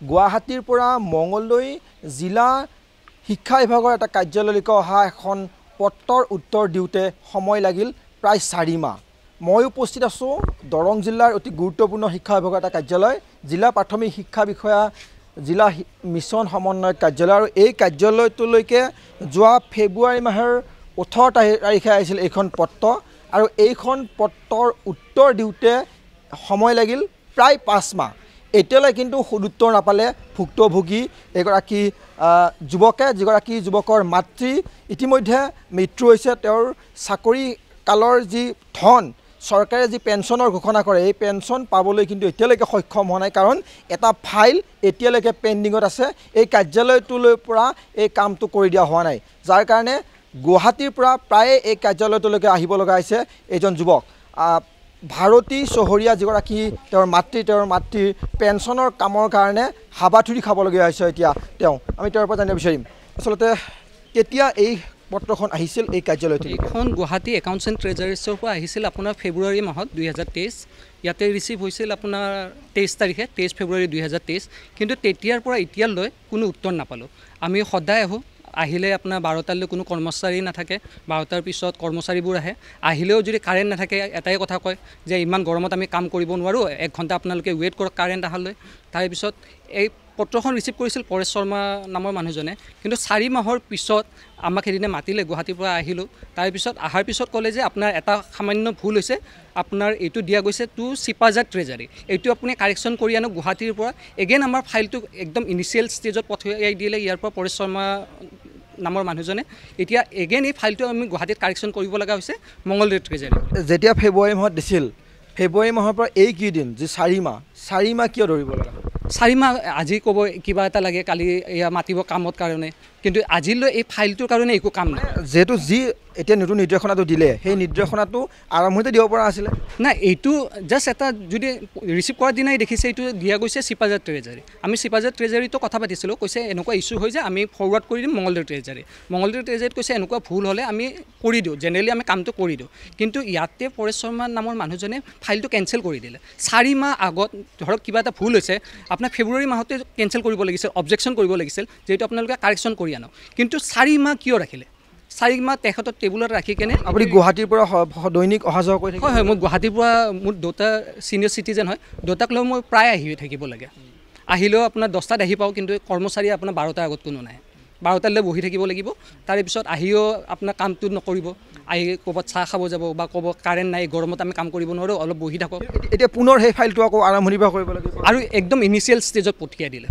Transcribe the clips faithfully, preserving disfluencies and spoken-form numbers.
গুৱাহাটীৰ পৰা মংগলদৈ জিলা শিক্ষা বিভাগৰ এটা কাৰ্যালয়লৈকে অহা এখন পত্ৰৰ উত্তৰ দিওঁতে সময় লাগিল প্ৰায় চাৰি মাহ। মই উপস্থিত আছোঁ দৰং জিলাৰ অতি গুৰুত্বপূৰ্ণ শিক্ষা বিভাগৰ এটা কাৰ্যালয়, জিলা প্ৰাথমিক শিক্ষা বিষয়া জিলা মিছন সমন্বয়ক কাৰ্যালয়। আৰু এই কাৰ্যালয়টোলৈকে যোৱা ফেব্ৰুৱাৰী মাহৰ ওঠৰ তাৰিখে আহিছিল এইখন পত্ৰ, আৰু এইখন পত্ৰৰ উত্তৰ দিওঁতে সময় লাগিল প্ৰায় পাঁচ মাহ। এতিয়ালৈ কিন্তু সদুত্তৰ নাপালে ভুক্তভোগী এগৰাকী যুৱকে, যিগৰাকী যুৱকৰ মাতৃ ইতিমধ্যে মৃত্যু হৈছে। তেওঁৰ চাকৰি কালৰ যি ধন চৰকাৰে যি পেঞ্চনৰ ঘোষণা কৰে, এই পেঞ্চন পাবলৈ কিন্তু এতিয়ালৈকে সক্ষম হোৱা নাই, কাৰণ এটা ফাইল এতিয়ালৈকে পেণ্ডিঙত আছে। এই কাৰ্যালয়টোলৈ পৰা এই কামটো কৰি দিয়া হোৱা নাই, যাৰ কাৰণে গুৱাহাটীৰ পৰা প্ৰায়ে এই কাৰ্যালয়টোলৈকে আহিব লগা হৈছে এইজন যুৱক। ভাৰতী চহৰীয়া যিগৰাকী তেওঁৰ মাতৃ, তেওঁৰ মাতৃৰ পেঞ্চনৰ কামৰ কাৰণে হাবাথুৰি খাবলগীয়া হৈছে এতিয়া তেওঁ। আমি তেওঁৰ পৰা জানিব বিচাৰিম আচলতে কেতিয়া এই পত্ৰখন আহিছিল এই কাৰ্যালয়টো। এইখন গুৱাহাটী একাউণ্টছ এণ্ড ট্ৰেজাৰিছৰ পৰা আহিছিল আপোনাৰ ফেব্ৰুৱাৰী মাহত দুই হাজাৰ তেইছ। ইয়াতে ৰিচিভ হৈছিল আপোনাৰ তেইছ তাৰিখে, তেইছ ফেব্ৰুৱাৰী দুই হাজাৰ তেইছ। কিন্তু তেতিয়াৰ পৰা এতিয়ালৈ কোনো উত্তৰ নাপালোঁ। আমি সদায় আহোঁ, আহিলে আপোনাৰ বাৰটালৈ কোনো কৰ্মচাৰী নাথাকে, বাৰটাৰ পিছত কৰ্মচাৰীবোৰ আহে। আহিলেও যদি কাৰেণ্ট নাথাকে এটাই কথা কয় যে ইমান গৰমত আমি কাম কৰিব নোৱাৰোঁ, এক ঘণ্টা আপোনালোকে ৱেইট কৰক কাৰেণ্ট অহালৈ। তাৰপিছত এই পত্ৰখন ৰিচিভ কৰিছিল পৰেশ শৰ্মা নামৰ মানুহজনে, কিন্তু চাৰি মাহৰ পিছত আমাক সেইদিনা মাতিলে, গুৱাহাটীৰ পৰা আহিলোঁ। তাৰপিছত অহাৰ পিছত ক'লে যে আপোনাৰ এটা সামান্য ভুল হৈছে, আপোনাৰ এইটো দিয়া গৈছে টু চিপাজাৰ ট্ৰেজাৰী, এইটো আপুনি কাৰেকশ্যন কৰি আনক গুৱাহাটীৰ পৰা। এগেইন আমাৰ ফাইলটো একদম ইনিচিয়েল ষ্টেজত পঠিয়াই দিলে ইয়াৰ পৰা পৰেশ শৰ্মা নামৰ মানুহজনে। এতিয়া এগেইন এই ফাইলটো আমি গুৱাহাটীত কাৰেকশ্যন কৰিব লগা হৈছে মংগলদৈ ট্ৰেজাৰী। যেতিয়া ফেব্ৰুৱাৰী মাহত দিছিল, ফেব্ৰুৱাৰী মাহৰ পৰা এইকেইদিন যি চাৰি মাহ চাৰি মাহ কিয় ধৰিব লগা? চাৰি মাহ আজি ক'ব কিবা এটা লাগে, কালি এয়া মাতিব কামত কাৰণে, কিন্তু আজিলৈ এই ফাইলটোৰ কাৰণে একো কাম নাই। যিহেতু যি এতিয়া নতুন নিৰ্দেশনাটো দিলে, সেই নিৰ্দেশনাটো আৰম্ভণিতে দিব পৰা আছিলে নাই। এইটো জাষ্ট এটা যদি ৰিচিভ কৰাৰ দিনাই দেখিছে এইটো দিয়া গৈছে চিপাজাৰ ট্ৰেজাৰী। আমি চিপাজাৰ ট্ৰেজাৰীটো কথা পাতিছিলোঁ, কৈছে এনেকুৱা ইছ্যু হৈ যায় আমি ফৰৱাৰ্ড কৰি দিম মংগলদৈ ট্ৰেজাৰী। মংগলদৈ ট্ৰেজাৰীত কৈছে এনেকুৱা ভুল হ'লে আমি কৰি দিওঁ, জেনেৰেলি আমি কামটো কৰি দিওঁ। কিন্তু ইয়াতে পৰেশ শৰ্মা নামৰ মানুহজনে ফাইলটো কেঞ্চেল কৰি দিলে। চাৰি মাহ আগত ধৰক কিবা এটা ভুল হৈছে, আপোনাৰ ফেব্ৰুৱাৰী মাহতে কেঞ্চেল কৰিব লাগিছিল, অবজেকশ্যন কৰিব লাগিছিল, যিহেতু আপোনালোকে কাৰেকশ্যন কৰি আনক। কিন্তু চাৰি মাহ কিয় ৰাখিলে? চাৰি মাহ তেখেতৰ টেবুলত ৰাখি কেনে আপুনি গুৱাহাটীৰ পৰা দৈনিক অহা যোৱা কৰি থাকে? হয় হয়, মই গুৱাহাটীৰ পৰা, মোৰ দেউতা ছিনিয়ৰ চিটিজেন হয়, দেউতাক লৈ মই প্ৰায় আহি থাকিব লাগে। আহিলেও আপোনাৰ দহটাত আহি পাওঁ, কিন্তু কৰ্মচাৰী আপোনাৰ বাৰটাৰ আগত কোনো নাই, বাৰটালৈ বহি থাকিব লাগিব। তাৰেপিছত আহিও আপোনাৰ কামটো নকৰিব, আহি ক'ৰবাত চাহ খাব যাব বা ক'ব কাৰেণ্ট নাই, গৰমত আমি কাম কৰিব নোৱাৰোঁ, অলপ বহি থাকক। এতিয়া পুনৰ সেই ফাইলটো আকৌ আৰম্ভণিৰ পৰা কৰিব লাগিব, আৰু একদম ইনিচিয়েল ষ্টেজত পঠিয়াই দিলে।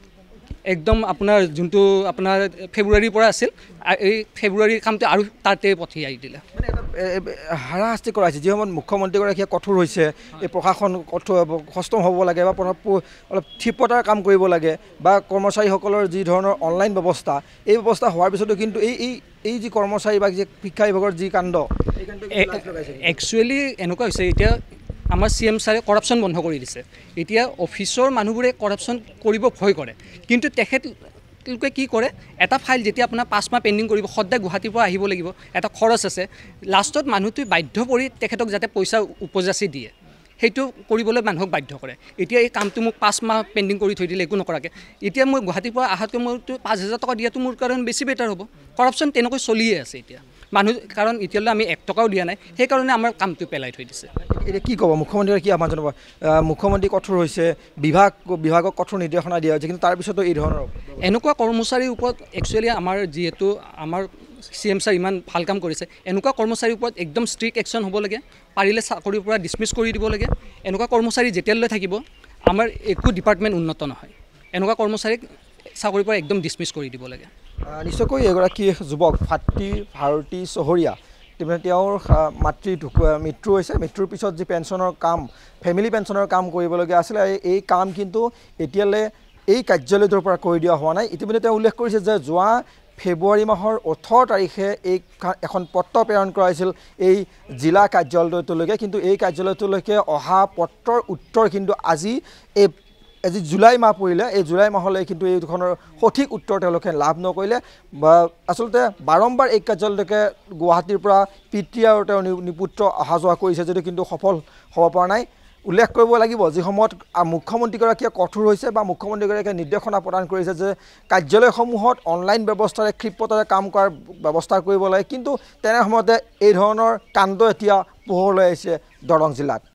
একদম আপোনাৰ যোনটো আপোনাৰ ফেব্ৰুৱাৰীৰ পৰা আছিল, এই ফেব্ৰুৱাৰীৰ কামটো আৰু তাতে পঠিয়াই দিলে। মানে হাৰাশাস্তি কৰাইছে। যি সময়ত মুখ্যমন্ত্ৰীগৰাকীয়ে কঠোৰ হৈছে, এই প্ৰশাসন কঠোৰ সষ্টম হ'ব লাগে বা অলপ ক্ষিপ্ৰতাৰ কাম কৰিব লাগে, বা কৰ্মচাৰীসকলৰ যি ধৰণৰ অনলাইন ব্যৱস্থা, এই ব্যৱস্থা হোৱাৰ পিছতো কিন্তু এই এই এই যি কৰ্মচাৰী বা যি শিক্ষা বিভাগৰ যি কাণ্ড, এই কাণ্ডটো একচুৱেলি এনেকুৱা হৈছে, এতিয়া আমাৰ চি এম ছাৰে কৰাপশ্যন বন্ধ কৰি দিছে। এতিয়া অফিচৰ মানুহবোৰে কৰাপশ্যন কৰিব ভয় কৰে, কিন্তু তেখেতলোকে কি কৰে, এটা ফাইল যেতিয়া আপোনাৰ পাঁচ মাহ পেণ্ডিং কৰিব, সদায় গুৱাহাটীৰ পৰা আহিব লাগিব, এটা খৰচ আছে। লাষ্টত মানুহটোৱে বাধ্য কৰি তেখেতক যাতে পইচা উপজাচি দিয়ে, সেইটো কৰিবলৈ মানুহক বাধ্য কৰে। এতিয়া এই কামটো মোক পাঁচ মাহ পেণ্ডিং কৰি থৈ দিলে একো নকৰাকৈ। এতিয়া মই গুৱাহাটীৰ পৰা অহাতকৈ মইতো পাঁচ হাজাৰ টকা দিয়াটো মোৰ কাৰণে বেছি বেটাৰ হ'ব। কৰাপশ্যন তেনেকৈ চলিয়ে আছে এতিয়া মানুহ, কাৰণ এতিয়ালৈ আমি এক টকাও দিয়া নাই, সেইকাৰণে আমাৰ কামটো পেলাই থৈ দিছে। এতিয়া কি ক'ব মুখ্যমন্ত্ৰীয়ে, কি আমাৰ জনাব? মুখ্যমন্ত্ৰী কঠোৰ হৈছে, বিভাগ বিভাগক কঠোৰ নিৰ্দেশনা দিয়া হৈছে, কিন্তু তাৰপিছতো এই ধৰণৰ এনেকুৱা কৰ্মচাৰীৰ ওপৰত একচুৱেলি আমাৰ যিহেতু আমাৰ চি এম ছাৰ ইমান ভাল কাম কৰিছে, এনেকুৱা কৰ্মচাৰীৰ ওপৰত একদম ষ্ট্ৰিক্ট একশ্যন হ'ব লাগে, পাৰিলে চাকৰিৰ পৰা ডিছমিছ কৰি দিব লাগে। এনেকুৱা কৰ্মচাৰী যেতিয়ালৈ থাকিব আমাৰ একো ডিপাৰ্টমেণ্ট উন্নত নহয়। এনেকুৱা কৰ্মচাৰীক চাকৰিৰ পৰা একদম ডিছমিছ কৰি দিব লাগে। নিশ্চয়কৈ এগৰাকী যুৱক ভাতৃ ভাৰতী চহৰীয়া, তেওঁৰ মাতৃ ঢুকুৱা মৃত্যু হৈছে। মৃত্যুৰ পিছত যি পেঞ্চনৰ কাম, ফেমিলি পেঞ্চনৰ কাম কৰিবলগীয়া আছিলে, এই কাম কিন্তু এতিয়ালৈ এই কাৰ্যালয়টোৰ পৰা কৰি দিয়া হোৱা নাই। ইতিমধ্যে তেওঁ উল্লেখ কৰিছে যে যোৱা ফেব্ৰুৱাৰী মাহৰ ওঠৰ তাৰিখে এই এখন পত্ৰ প্ৰেৰণ কৰা হৈছিল এই জিলা কাৰ্যালয়টোলৈকে, কিন্তু এই কাৰ্যালয়টোলৈকে অহা পত্ৰৰ উত্তৰ কিন্তু আজি এই আজি জুলাই মাহ পৰিলে, এই জুলাই মাহলৈ কিন্তু এই দুখনৰ সঠিক উত্তৰ তেওঁলোকে লাভ নকৰিলে। বা আচলতে বাৰম্বাৰ এই কাৰ্যালয়লৈকে গুৱাহাটীৰ পৰা পিতৃ আৰু তেওঁৰ নিপুত্ৰ অহা যোৱা কৰিছে যদিও কিন্তু সফল হ'ব পৰা নাই। উল্লেখ কৰিব লাগিব যি সময়ত মুখ্যমন্ত্ৰীগৰাকীয়ে কঠোৰ হৈছে বা মুখ্যমন্ত্ৰীগৰাকীয়ে নিৰ্দেশনা প্ৰদান কৰিছে যে কাৰ্যালয়সমূহত অনলাইন ব্যৱস্থাৰে ক্ষিপ্ৰতাৰে কাম কৰাৰ ব্যৱস্থা কৰিব লাগে কিন্তু তেনে সময়তে এই ধৰণৰ কাণ্ড এতিয়া পোহৰলৈ আহিছে দৰং জিলাত